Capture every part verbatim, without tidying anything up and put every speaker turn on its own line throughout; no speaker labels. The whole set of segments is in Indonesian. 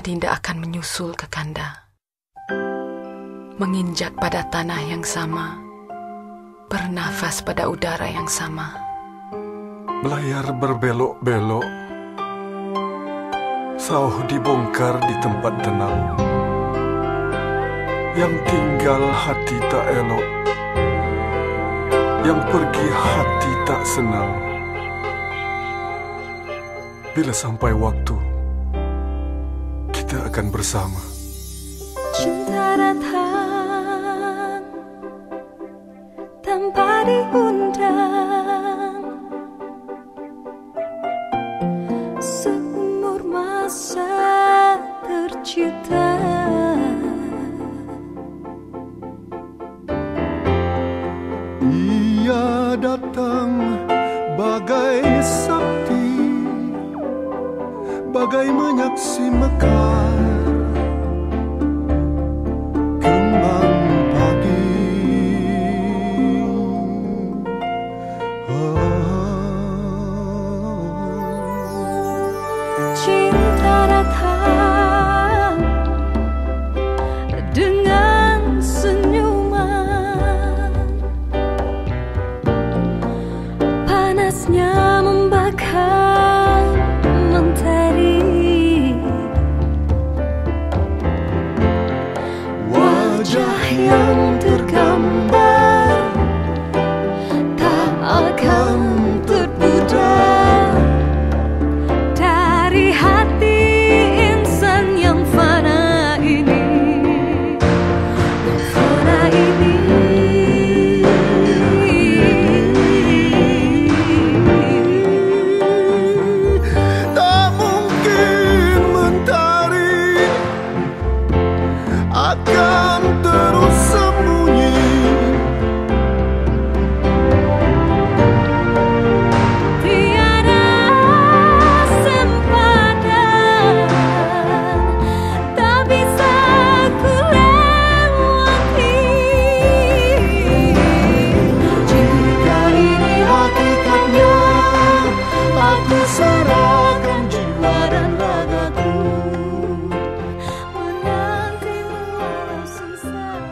Adinda akan menyusul ke Kanda, menginjak pada tanah yang sama, bernafas pada udara yang sama.
Belayar berbelok-belok, sauh dibongkar di tempat tenang. Yang tinggal hati tak elok, yang pergi hati tak senang. Bila sampai waktu, kita akan bersama.
Cinta datang tanpa diundang, seumur masa tercipta.
Ia datang bagai sakti, bagai menyaksi mekar kembang pagi. Oh.
Cinta datang dengan senyuman, panasnya membakar mentari. Wajah yang tergambar tak akan terpudar dari hati insan yang fana ini, yang fana ini.
Tak mungkin mentari akan terus sembunyi.
Tiada sempadan tak bisa ku lewati. Jika ini hakikatnya, aku serahkan jiwa dan ragaku menantimu walau sengsara.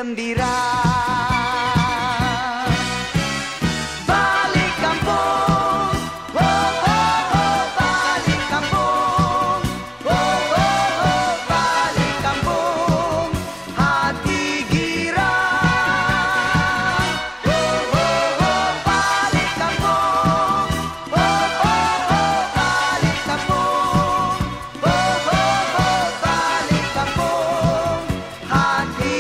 gembira. Balik kampung, oh oh oh, balik kampung, oh oh oh, balik kampung, hati girang. Oh oh oh, balik kampung, oh oh oh, balik kampung, oh oh oh, balik kampung, hati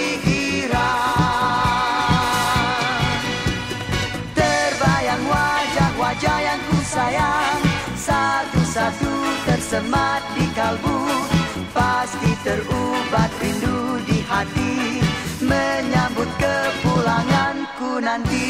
terbayang wajah-wajah yang ku sayang, satu-satu tersemat di kalbu. Pasti terubat rindu di hati, menyambut kepulanganku nanti.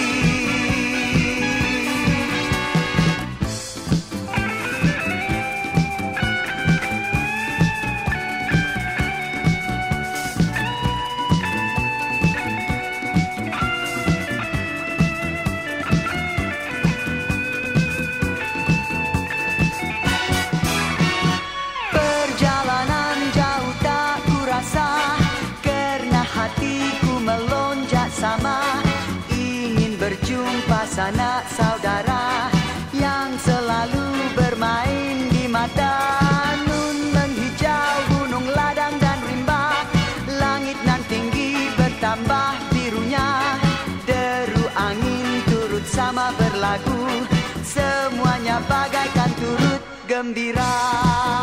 Karena hatiku melonjak sama, ingin berjumpa sanak saudara yang selalu bermain di mata. Nun menghijau gunung ladang dan rimba, langit nan tinggi bertambah birunya. Deru angin turut sama berlagu, semuanya bagaikan turut gembira.